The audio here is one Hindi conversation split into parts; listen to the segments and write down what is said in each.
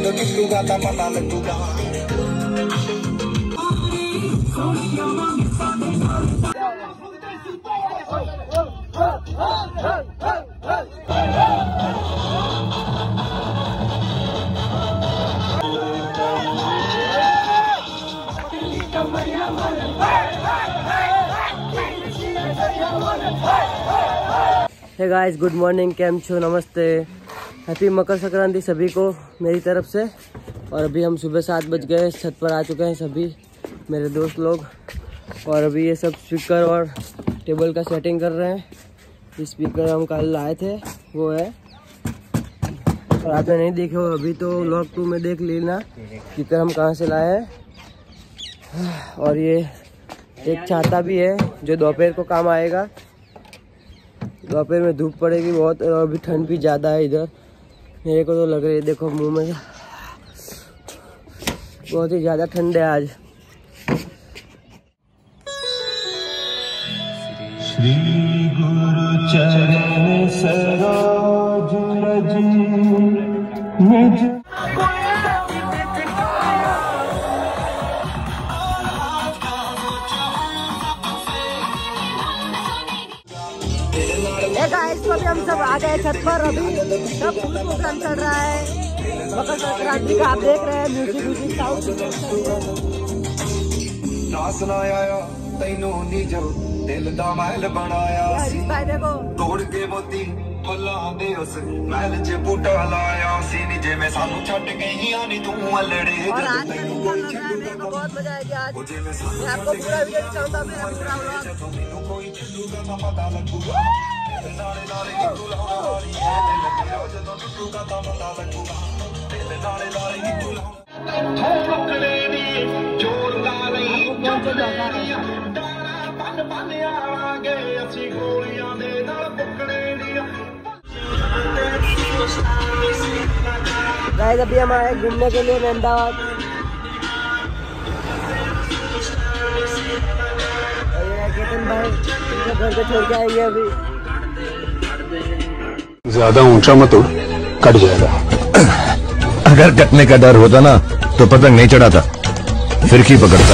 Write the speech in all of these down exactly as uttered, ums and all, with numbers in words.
ਜਦੋਂ ਟੁੱਟੂਗਾ ਤਾਂ ਪਤਾ ਲੱਗੂਗਾ। हे गाइस, गुड मॉर्निंग, केम छो, नमस्ते, हैप्पी मकर संक्रांति सभी को मेरी तरफ से। और अभी हम सुबह सात बज गए, छत पर आ चुके हैं सभी मेरे दोस्त लोग। और अभी ये सब स्पीकर और टेबल का सेटिंग कर रहे हैं। ये स्पीकर हम कल लाए थे, वो है, और आपने नहीं देखे हो अभी तो व्लॉग टू में देख लेना स्पीकर हम कहाँ से लाए हैं। और ये एक छाता भी है जो दोपहर को काम आएगा। दोपहर में धूप पड़ेगी बहुत और अभी ठंड भी ज़्यादा है इधर, मेरे को तो लग रही है, देखो मुंह में बहुत ही ज़्यादा ठंड है आज। श्री गुरु चरण सरोज रज निज। गाइस, तो अभी हम सब आ गए छत पर। अभी सब फुल प्रोग्राम चल रहा है मकर संक्रांति का, आप देख रहे हैं म्यूजिक म्यूजिक साउंड। तैनू नी जो दिल दा महल बनाया सी, देखो तोड़ के मोती फुल्लां दे उस महल च बूटा लाया सी। नी जे मैं सानू छड्ड गई आनी तू अलड़े और आज तैनू कोई छड्डूगा, बहुत मजा आएगी आज। मैं आपको पूरा वीडियो दिखाऊंगा, मेरा पूरा व्लॉग। मैनू कोई छड्डूगा तां पता लगूगा। नाले नाले गिट्टू लाउणा वाली है दिल तेरा, जदों टुੱਟੂਗਾ तां पता लगूगा। दिल नाले नाले गिट्टू लाउणा हो पकड़े नी जोर ला लई गाइस, अभी हम आए घूमने के लिए अहमदाबाद। केतन भाई इनको घर पे छोड़ के आएंगे अभी। ज्यादा ऊंचा मत उड़, कट जाएगा। अगर कटने का डर होता ना तो पतंग नहीं चढ़ाता, फिरकी पकड़ता।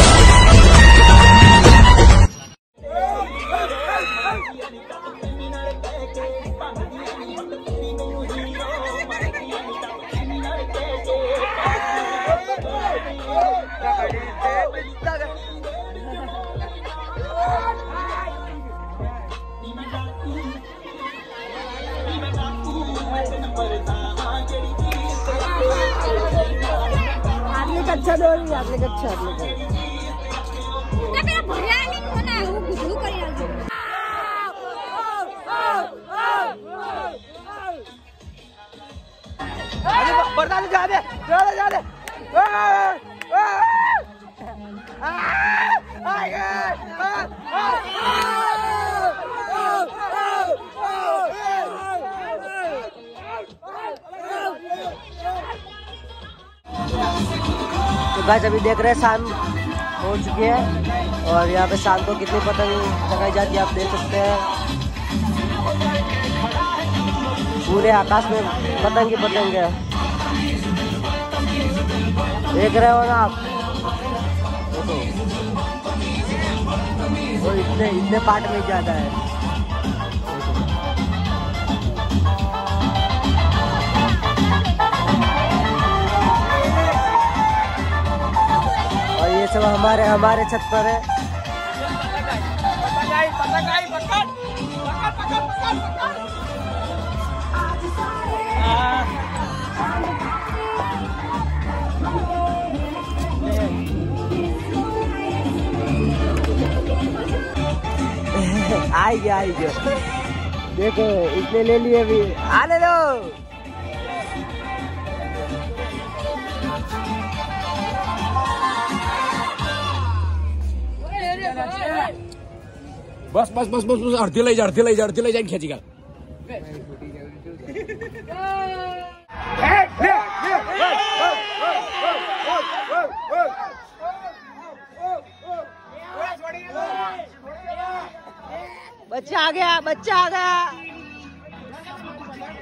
अच्छा डोरी आपने अच्छा आपने ना मेरा भैया नहीं होना है, वो गुदू कर यार। अरे बर्दाश्त जा दे जा दे जा दे। तो गाइस, अभी देख रहे हैं शाम हो चुकी है और यहाँ पे शाम को कितनी पतंग लगाई जाती है आप देख सकते हैं। पूरे आकाश में पतंग की पतंग है, देख रहे हो ना आप। देखो वो इतने इतने पार्ट में ज्यादा है। ये सब हमारे हमारे छत पर है। आई गया आई गया, देखो इतने ले लिए अभी, आने दो। बस बस बस बस बस अर्धी लाई जा अर्धी लाई जा अर्धी लाई जाइन खेची गल। बच्चा आ गया बच्चा आ गया।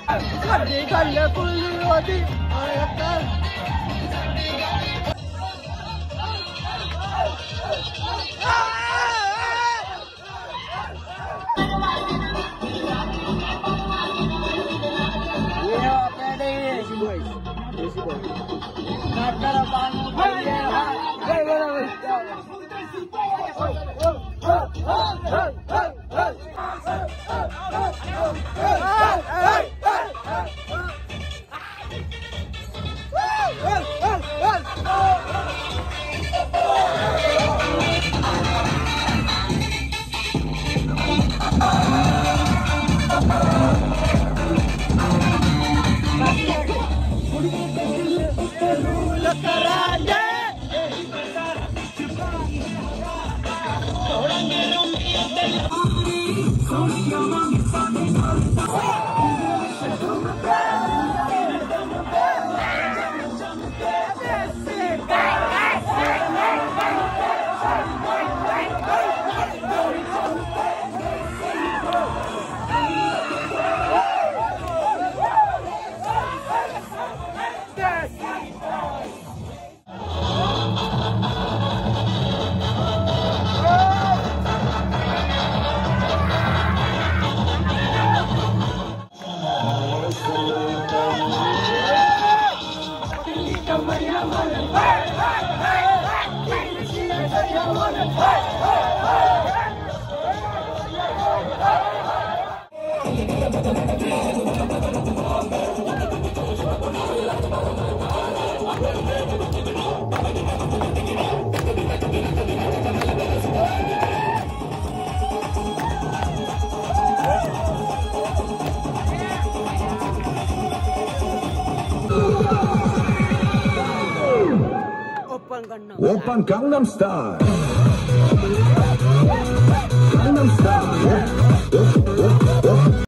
Open Gangnam Style.